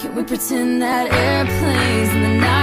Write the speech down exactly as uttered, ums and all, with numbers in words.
Can we pretend that airplanes in the night